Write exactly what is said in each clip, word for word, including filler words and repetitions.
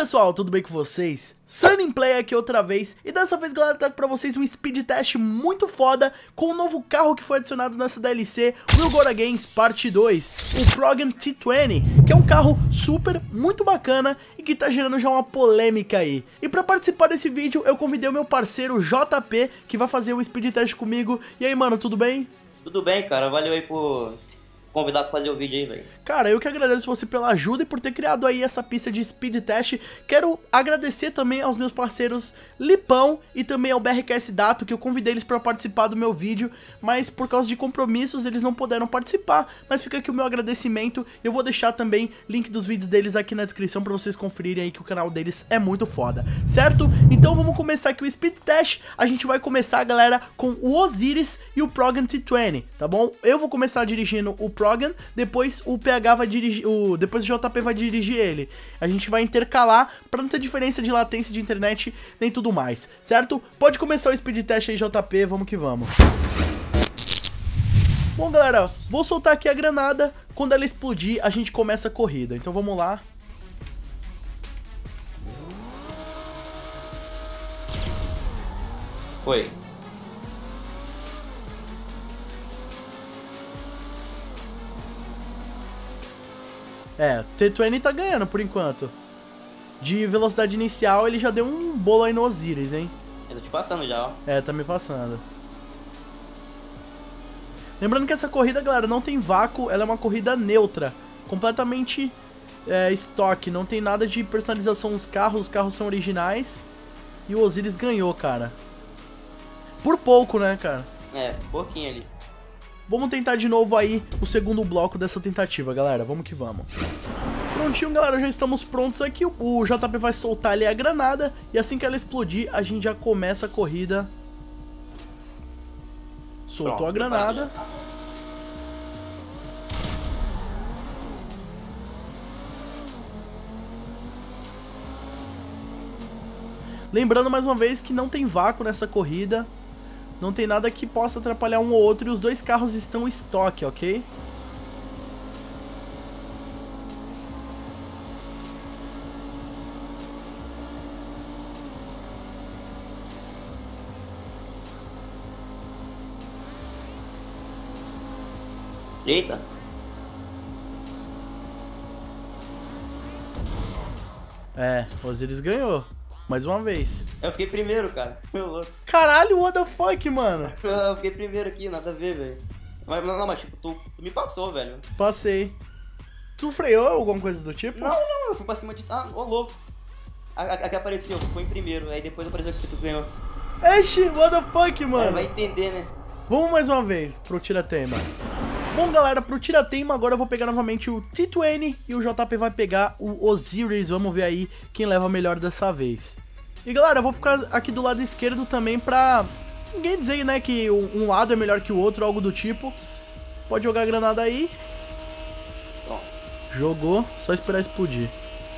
pessoal, tudo bem com vocês? Sunnyplay aqui outra vez, e dessa vez, galera, eu trago pra vocês um speed test muito foda com um novo carro que foi adicionado nessa D L C, Will Go Against Parte dois, o Progan T vinte, que é um carro super, muito bacana e que tá gerando já uma polêmica aí. E pra participar desse vídeo, eu convidei o meu parceiro J P, que vai fazer o speed test comigo. E aí, mano, tudo bem? Tudo bem, cara, valeu aí por convidar pra fazer o vídeo aí, velho. Cara, eu que agradeço você pela ajuda e por ter criado aí essa pista de speed test. Quero agradecer também aos meus parceiros Lipão e também ao B R K S Dato, que eu convidei eles para participar do meu vídeo, mas por causa de compromissos eles não puderam participar. Mas fica aqui o meu agradecimento. Eu vou deixar também link dos vídeos deles aqui na descrição para vocês conferirem aí que o canal deles é muito foda, certo? Então vamos começar aqui o speed test. A gente vai começar, galera, com o Osiris e o Progan T vinte, tá bom? Eu vou começar dirigindo o Progan, depois o P H vai dirigir, o, depois o J P vai dirigir ele. A gente vai intercalar pra não ter diferença de latência de internet nem tudo mais, certo? Pode começar o speed test aí, J P, vamos que vamos. Bom, galera, vou soltar aqui a granada. Quando ela explodir, a gente começa a corrida. Então vamos lá. Foi. É, T vinte tá ganhando por enquanto. De velocidade inicial, ele já deu um bolo aí no Osiris, hein? Eu tô te passando já, ó. É, tá me passando. Lembrando que essa corrida, galera, não tem vácuo, ela é uma corrida neutra. Completamente é, estoque, não tem nada de personalização nos carros, os carros são originais. E o Osiris ganhou, cara. Por pouco, né, cara? É, pouquinho ali. Vamos tentar de novo aí o segundo bloco dessa tentativa, galera. Vamos que vamos. Prontinho, galera, já estamos prontos aqui. O J P vai soltar ali a granada e assim que ela explodir, a gente já começa a corrida. Soltou Pronto, a granada. Lembrando mais uma vez que não tem vácuo nessa corrida. Não tem nada que possa atrapalhar um ou outro e os dois carros estão em estoque, ok? Eita. É, o Osiris ganhou. Mais uma vez. Eu fiquei primeiro, cara. Meu louco. Caralho, what the fuck, mano? Eu fiquei primeiro aqui, nada a ver, velho. Mas não, mas tipo, tu, tu me passou, velho. Passei. Tu freou alguma coisa do tipo? Não, não, eu fui pra cima de... Ah, ô louco. Aqui apareceu, foi em primeiro, aí depois apareceu que tu ganhou. Eixe, what the fuck, mano? É, vai entender, né? Vamos mais uma vez pro tirateima. Bom, galera, pro tirateima agora eu vou pegar novamente o T vinte e o J P vai pegar o Osiris. Vamos ver aí quem leva melhor dessa vez. E galera, eu vou ficar aqui do lado esquerdo também pra ninguém dizer, né, que um lado é melhor que o outro, algo do tipo. Pode jogar a granada aí. Bom. Jogou, só esperar explodir.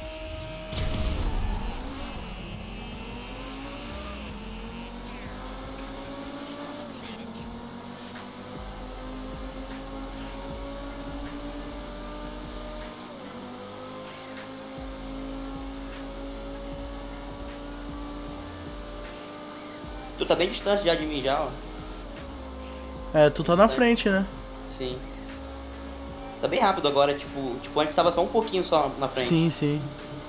Tu tá bem distante já de mim já, ó. É, tu tá na frente, né? Sim. Tá bem rápido agora, tipo, tipo antes tava só um pouquinho só na frente. Sim, sim.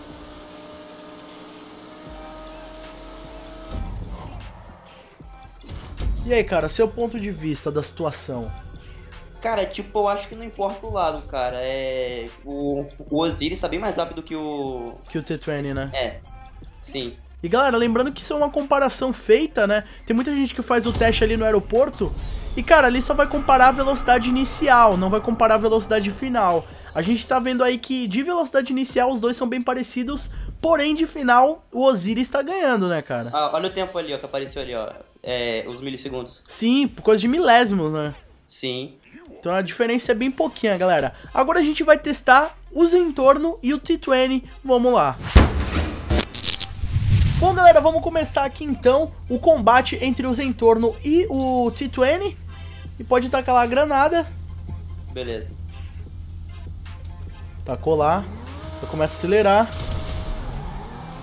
E aí, cara, seu ponto de vista da situação? Cara, tipo, eu acho que não importa o lado, cara. É. O, o Osiris tá bem mais rápido que o. Que o T vinte, né? É. Sim. E galera, lembrando que isso é uma comparação feita, né? Tem muita gente que faz o teste ali no aeroporto e, cara, ali só vai comparar a velocidade inicial, não vai comparar a velocidade final. A gente tá vendo aí que de velocidade inicial os dois são bem parecidos, porém de final o Osiris tá ganhando, né, cara? Ah, olha o tempo ali, ó, que apareceu ali, ó. É, os milissegundos. Sim, coisa de milésimos, né? Sim. Então a diferença é bem pouquinha, galera. Agora a gente vai testar o Zentorno e o T vinte, vamos lá. Bom, galera, vamos começar aqui então o combate entre o Zentorno e o T vinte. E pode tacar lá a granada. Beleza. Tacou lá. Já começa a acelerar.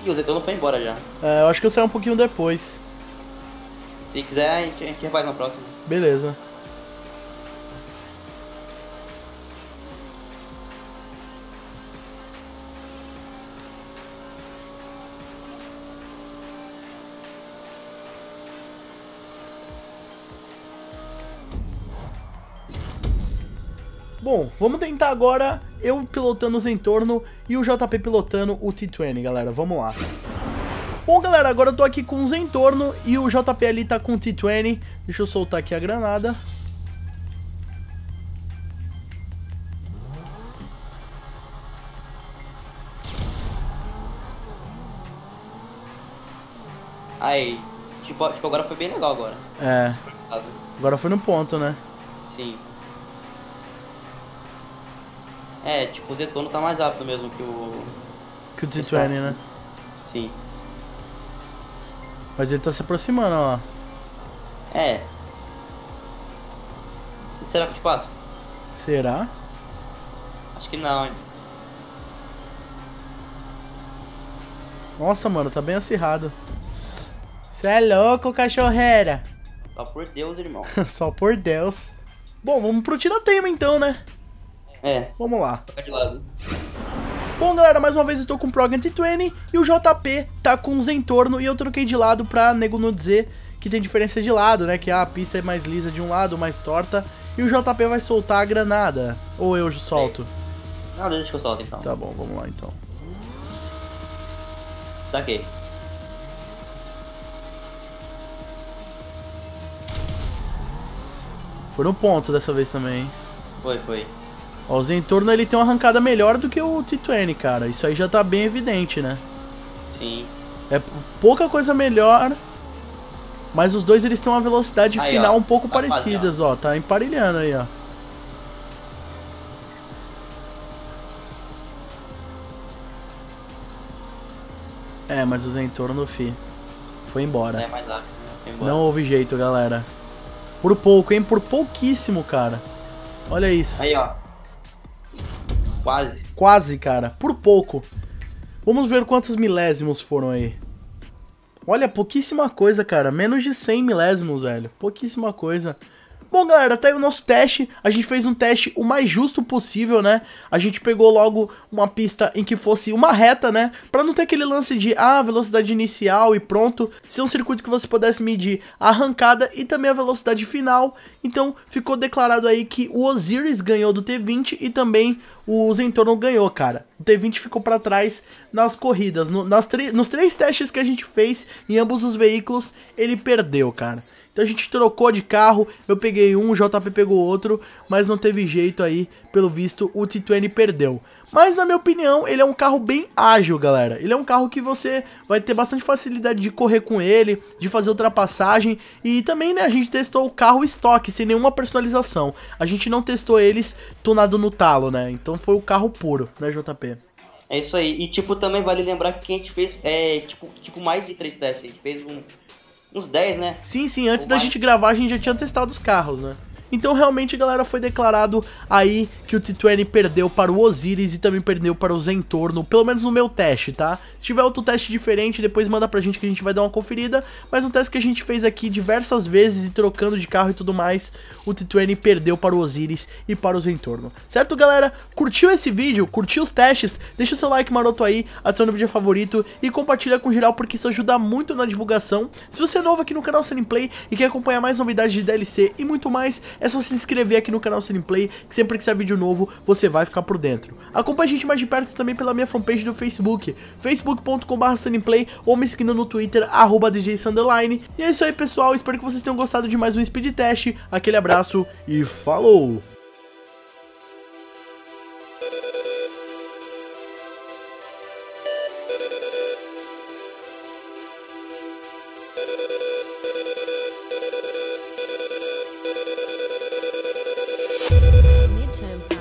E o Zetão não foi embora já. É, eu acho que eu saí um pouquinho depois. Se quiser, a gente, a gente refaz na próxima. Beleza. Bom, vamos tentar agora eu pilotando os entornos e o J P pilotando o T vinte, galera. Vamos lá. Bom, galera, agora eu tô aqui com os entornos e o J P ali tá com o T vinte. Deixa eu soltar aqui a granada. Aí, tipo, tipo, agora foi bem legal agora. É, agora foi no ponto, né? Sim. É, tipo, o Zetono tá mais rápido mesmo que o... Que o T vinte, né? Sim. Mas ele tá se aproximando, ó. É. Será que eu te passo? Será? Acho que não, hein. Nossa, mano, tá bem acirrado. Cê é louco, cachorreira. Só por Deus, irmão. Só por Deus. Bom, vamos pro tiratema então, né? É. Vamos lá. Fica de lado. Bom, galera, mais uma vez eu tô com o Progan T vinte e o J P tá com os entornos e eu troquei de lado pra nego não dizer que tem diferença de lado, né? Que a pista é mais lisa de um lado, mais torta. E o J P vai soltar a granada. Ou eu solto? Não, deixa que eu solto então. Tá bom, vamos lá então. Saquei. Foi no ponto dessa vez também, hein? Foi, foi. Ó, o Zentorno ele tem uma arrancada melhor do que o T vinte, cara. Isso aí já tá bem evidente, né? Sim. É pouca coisa melhor, mas os dois eles têm uma velocidade aí, final ó, um pouco tá parecidas, ó. Tá emparelhando aí, ó. É, mas o Zentorno, fi, foi embora. É mais rápido, né? Foi embora. Não houve jeito, galera. Por pouco, hein? Por pouquíssimo, cara. Olha isso. Aí, ó. Quase. Quase, cara. Por pouco. Vamos ver quantos milésimos foram aí. Olha, pouquíssima coisa, cara. Menos de cem milésimos, velho. Pouquíssima coisa. Bom, galera, tá aí o nosso teste. A gente fez um teste o mais justo possível, né? A gente pegou logo uma pista em que fosse uma reta, né? Pra não ter aquele lance de, ah, velocidade inicial e pronto. Ser um circuito que você pudesse medir a arrancada e também a velocidade final. Então, ficou declarado aí que o Osiris ganhou do T vinte e também o Zentorno ganhou, cara. O T vinte ficou pra trás nas corridas. No, nas nos três testes que a gente fez em ambos os veículos, ele perdeu, cara. Então a gente trocou de carro, eu peguei um, o J P pegou outro, mas não teve jeito aí, pelo visto o T vinte perdeu. Mas na minha opinião, ele é um carro bem ágil, galera. Ele é um carro que você vai ter bastante facilidade de correr com ele, de fazer ultrapassagem. E também, né, a gente testou o carro estoque, sem nenhuma personalização. A gente não testou eles tunado no talo, né, então foi o carro puro, né, J P? É isso aí. E tipo, também vale lembrar que a gente fez, é, tipo, tipo mais de três testes. A gente fez um... uns dez, né? Sim, sim, antes Ou da mais. gente gravar a gente já tinha testado os carros, né? Então realmente, galera, foi declarado aí que o T vinte perdeu para o Osiris e também perdeu para o Zentorno, pelo menos no meu teste, tá? Se tiver outro teste diferente, depois manda pra gente que a gente vai dar uma conferida, mas um teste que a gente fez aqui diversas vezes e trocando de carro e tudo mais, o T vinte perdeu para o Osiris e para o Zentorno. Certo, galera? Curtiu esse vídeo? Curtiu os testes? Deixa o seu like maroto aí, adiciona o vídeo favorito e compartilha com geral porque isso ajuda muito na divulgação. Se você é novo aqui no canal Cineplay e quer acompanhar mais novidades de D L C e muito mais, é só se inscrever aqui no canal Cineplay, que sempre que sair vídeo novo, você vai ficar por dentro. Acompanhe a gente mais de perto também pela minha fanpage do Facebook, facebook ponto com barra Cineplay, ou me seguindo no Twitter, arroba D J Sanderline. E é isso aí, pessoal, espero que vocês tenham gostado de mais um Speed Test, aquele abraço e falou! Midterm.